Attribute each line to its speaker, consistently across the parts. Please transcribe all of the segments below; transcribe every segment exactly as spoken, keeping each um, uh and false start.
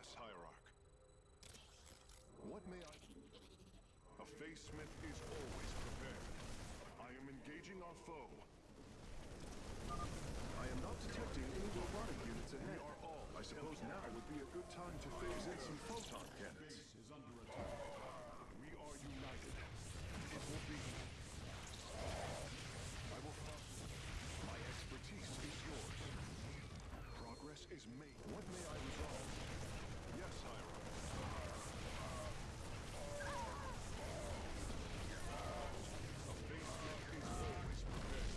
Speaker 1: Yes, Hierarch. What may I... A Face Smith is always prepared. I am engaging our foe.
Speaker 2: I am not detecting any robotic units ahead.
Speaker 1: We are all...
Speaker 2: I suppose now would be a good time to phase in some photon cannons.
Speaker 1: Base is under attack. We are united. It will be... I will follow. My expertise is yours. Progress is made. What may I resolve? Yes, Hierarch. A Face Smith is always prepared.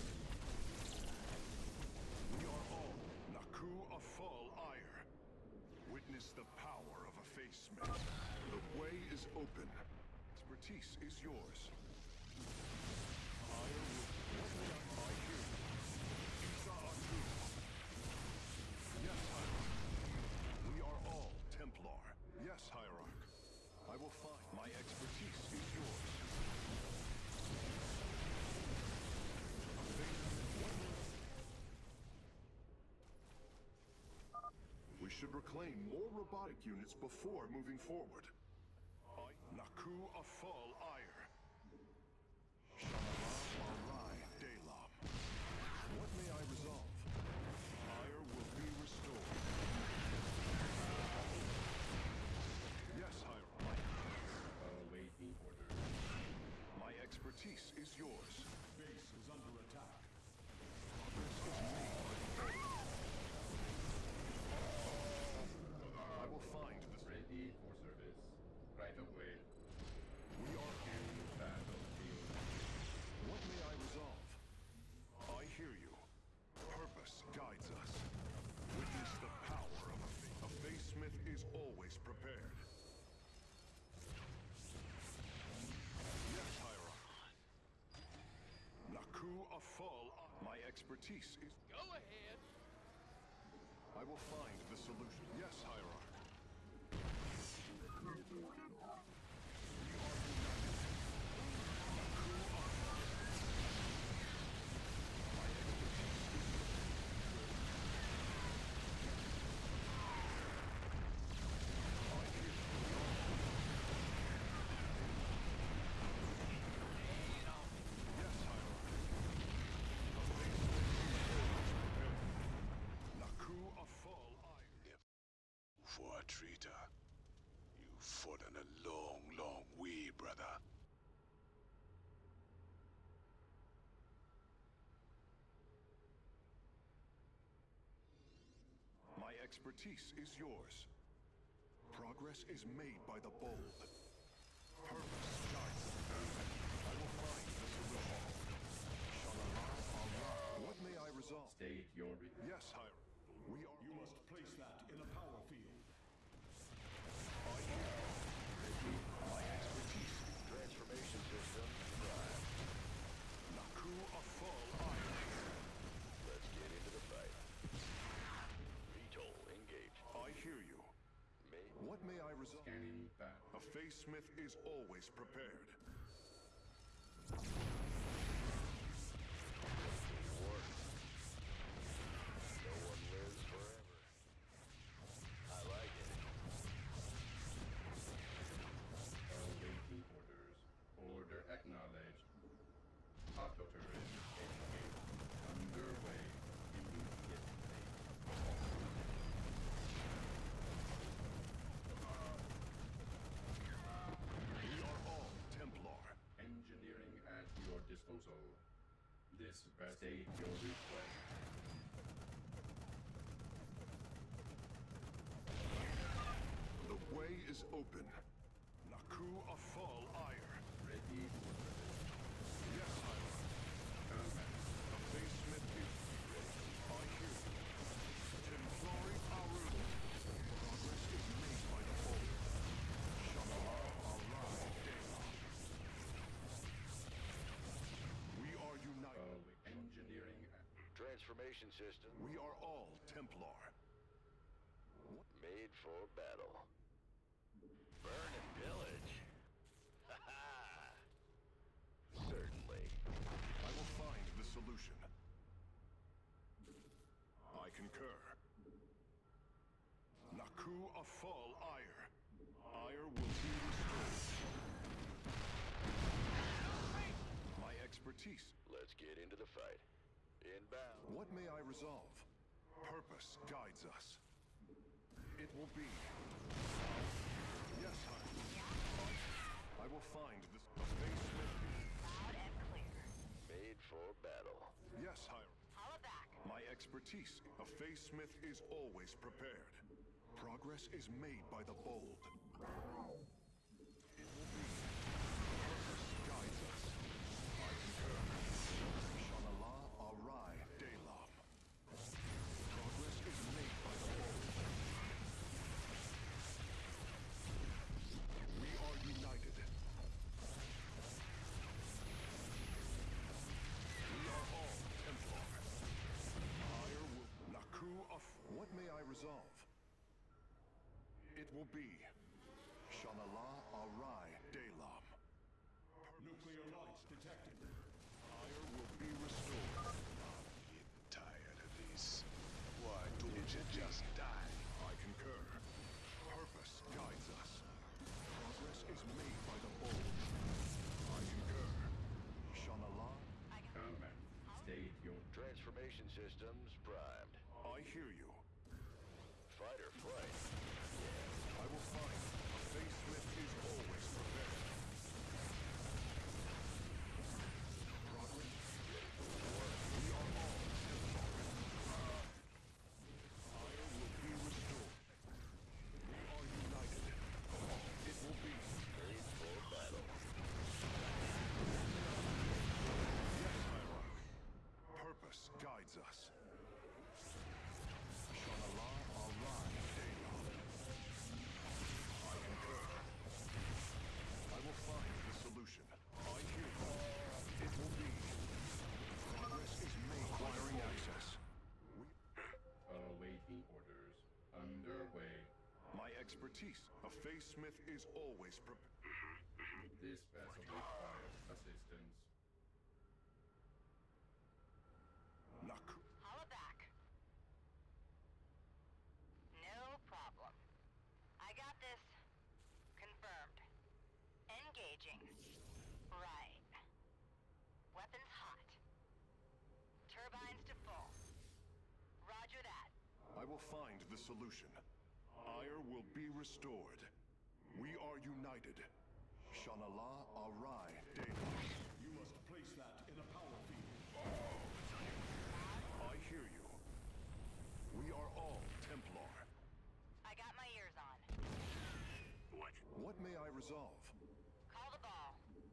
Speaker 1: We are all Naku Afal Ire. Witness the power of a Face Smith. The way is open. Expertise is yours. Ire will... What may I... I hear you. Isa Atu. Yes, Hierarch. We are all Templar. Yes, Hierarch. I will find... My expertise is yours. A Face Smith... What will... We should reclaim more robotic units before moving forward. I, Naku Afal Ire. Shalala Arai Delam. What may I resolve? Ire will be restored. Yes, Hierarch.
Speaker 3: Awaiting orders.
Speaker 1: My expertise is yours.
Speaker 4: Base is under attack.
Speaker 1: Progress is made. I will find the...
Speaker 3: Ready for service. Right away.
Speaker 1: We are here.
Speaker 3: Battlefield.
Speaker 1: What may I resolve? I hear you. Purpose guides us. Witness the power of a Face. A Face Smith is always prepared. Yes, Hierarch. Naku Afal. My expertise is...
Speaker 5: Go ahead.
Speaker 1: I will find the solution. Yes, Hierarch. We are united. Naku Afal. My expertise is... I hear you. Yes, Hierarch. A Face Smith is always prepared. Naku Afal Ire.
Speaker 6: For a traitor. You fought on a long, long way, brother.
Speaker 1: My expertise is yours. Progress is made by the bold. Purpose guides us. I will find the solution. Shalala Allah. What may I resolve?
Speaker 3: State your re-
Speaker 1: Yes, Hierarch. We are...
Speaker 4: You must place that in a power field.
Speaker 1: I hear you. My expertise.
Speaker 7: Transformation system prime.
Speaker 1: Naku Afal Ire.
Speaker 7: Let's get into the fight. Retol engage.
Speaker 1: I hear you.
Speaker 7: Me?
Speaker 1: What may I resolve?
Speaker 3: Scanning battle.
Speaker 1: A Face Smith is always prepared.
Speaker 7: War. No one lives forever. I like it.
Speaker 3: Awaiting orders. Order acknowledged. Auto turret engaged. Underway. Immediately.
Speaker 1: We are all Templar.
Speaker 3: Engineering at your disposal. This state your request.
Speaker 1: The way is open. Naku Afal Ire.
Speaker 3: Ready for service.
Speaker 1: Yes, Hierarch.
Speaker 3: Command.
Speaker 1: A Face Smith is ready. I hear you. Templari Aru. Progress is made by the bold. Shalala Allah Delam. We are united.
Speaker 3: Oh, engineering at
Speaker 7: Transformation system
Speaker 1: We are all Templar.
Speaker 7: made for battle. Burn and pillage. Ha ha! Certainly.
Speaker 1: I will find the solution. I concur. Naku Naku Afal Ire. Ire will be restored. My expertise.
Speaker 7: Let's get into the fight. Inbound.
Speaker 1: What may I resolve? Purpose guides us. It will be. Yes, I. I will find the, the face with me.
Speaker 5: Loud and clear.
Speaker 7: Made for battle.
Speaker 1: Yes, Hiram.
Speaker 5: Holla back.
Speaker 1: My expertise. A face smith is always prepared. Progress is made by the bold. It will be. Purpose guides us. I concur. Shanala Arai Delam. Progress is made by the bold. We are united. We are all Templar. Higher will Naku of what may I resolve? It will be Shanala Arai Delam.
Speaker 4: Nuclear lights detected.
Speaker 1: Higher will be restored.
Speaker 6: Getting tired of this. Why don't you just die?
Speaker 1: I concur. Purpose guides us. Progress is made by the bold. I concur. Shanala,
Speaker 3: Combat. State your
Speaker 7: Transformation systems primed.
Speaker 1: I hear you.
Speaker 7: Fight or flight.
Speaker 1: I will find. A face smith is always prepared. Progress. We are all Templar. Fire will be restored. We are united. It will be.
Speaker 7: Made for battle.
Speaker 1: Yes, Hierarch. Purpose guides us. Shanala Arai Delam. I concur. I will find the solution. I hear you. It will be. Progress is made. Wiring access. We,
Speaker 3: awaiting orders. Underway.
Speaker 1: my expertise. A face smith is always prepared.
Speaker 3: This vessel requires assistance.
Speaker 1: Naku.
Speaker 5: Holla back. No problem. I got this. Confirmed. Engaging. Right. Weapons hot. Turbines to full. Roger that.
Speaker 1: I will find the solution. Ire will be restored. We are united. Shanala Arai Delam.
Speaker 4: You must place that in a power field.
Speaker 1: I hear you. We are all Templar.
Speaker 5: I got my ears on.
Speaker 1: What? What may I resolve?
Speaker 5: Call the ball.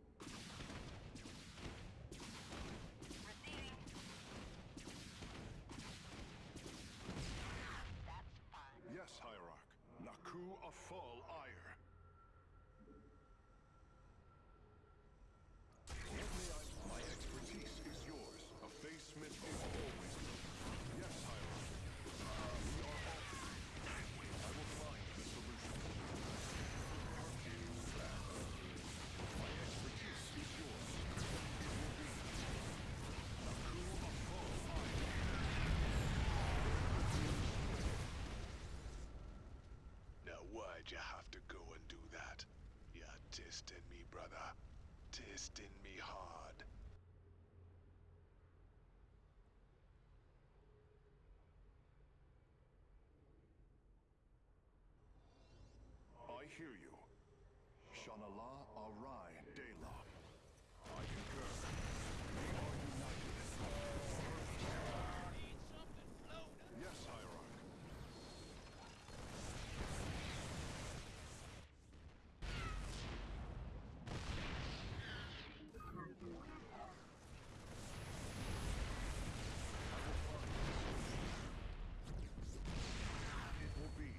Speaker 5: Receiving. That's fine.
Speaker 1: Yes, Hierarch. Naku Afal Ire. What may I... My expertise is yours. A face smith is always... Yes, Hierarch. We are all... I will find the solution. My expertise is yours. It will be... Naku Afal Ire.
Speaker 6: Now why'd you have to go and do that? You're testing me, brother. Testing me hard.
Speaker 1: I hear you. Shanala Arai Delam. I concur. We are united. Yes, Hierarch. It will be.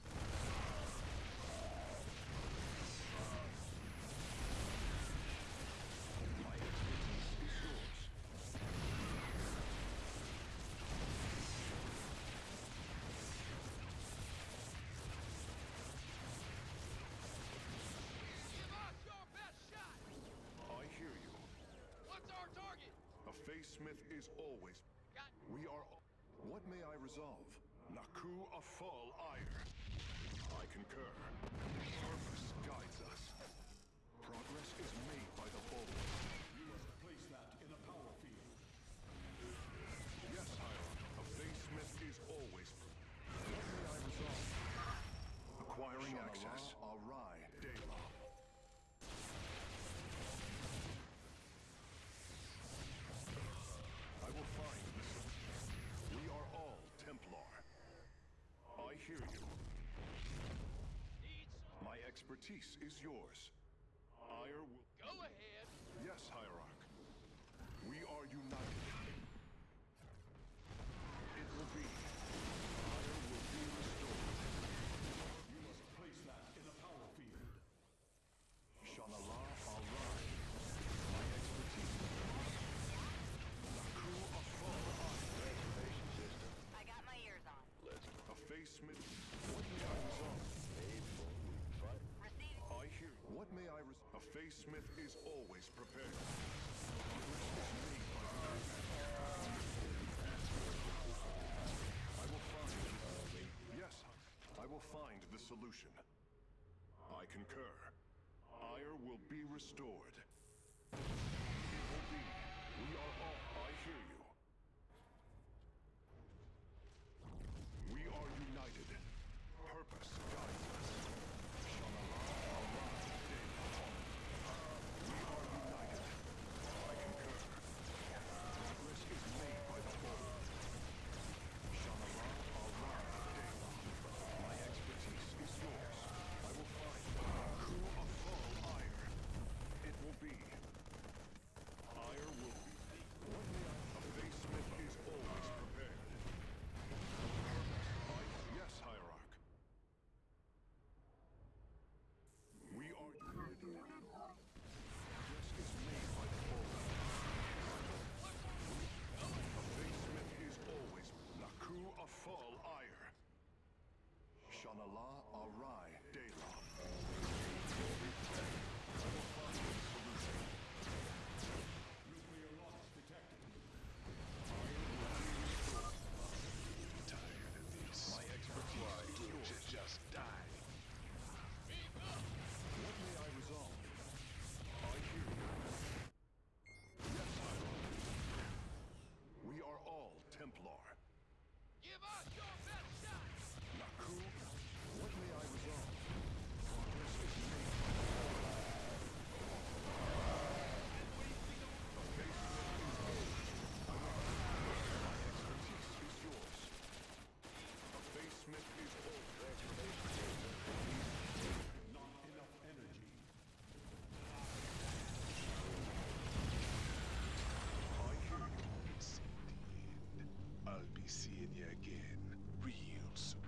Speaker 1: My expertise is yours.
Speaker 8: Give us your best shot!
Speaker 1: I hear you.
Speaker 8: What's our target?
Speaker 1: A face smith is always.
Speaker 8: Got
Speaker 1: We are. What may I resolve? Naku Afal Ire. I concur. Purpose guides us. Progress is made by the bold.
Speaker 4: You must place that in a power field.
Speaker 1: Yes, Hierarch. A phase smith is always. What may I resolve? Acquiring access. Arai, Dela. I will find this. We are all Templar. I hear you.
Speaker 8: Need some?
Speaker 1: My expertise is yours. Ire will...
Speaker 8: Go ahead.
Speaker 1: Yes, Hierarch. We are united. It will be. Ire will be restored.
Speaker 4: You must place that in a power field.
Speaker 1: Shanala Arai. My expertise. Naku Afal
Speaker 7: Reservation system.
Speaker 5: I got my ears on.
Speaker 7: Let's
Speaker 1: A face smith. What may I resolve?
Speaker 7: made for fight.
Speaker 5: Receiving.
Speaker 1: I hear you. What may I res- A face smith is always prepared. Progress is made by the I will find. Yes, I will find the solution. I concur. Ire will be restored. It will be. We are all. I hear you. We are united. Purpose guides us. Shalala Arai Dela. We are united. I concur. Progress is made by the bold. Shalala Arai Dela. My expertise is yours. I will find. Ku Afal Ire. It will be. Ire will be. What may I? A face smith is always prepared. I, yes, Hierarch. We are Progress is made by the bold. A face smith is always Naku Afal Ire. Shanala Arai Dela. I will find a solution.
Speaker 4: Nuclear launch detected.
Speaker 6: Tired of this.
Speaker 1: My expertise
Speaker 6: Why
Speaker 1: is
Speaker 6: don't
Speaker 1: yours.
Speaker 6: you just die?
Speaker 8: Speak up.
Speaker 1: What may I resolve? I hear you. Yes, Hierarch. We are all Templar.
Speaker 8: Give us your best shot.
Speaker 1: Naku, what may I resolve? Progress is made by the bold. A face smith is old. I will My expertise is yours. A face smith is old.
Speaker 7: Reservation system.
Speaker 4: Not enough energy.
Speaker 1: I hear you.
Speaker 6: It's the end. I'll be seeing you again real soon.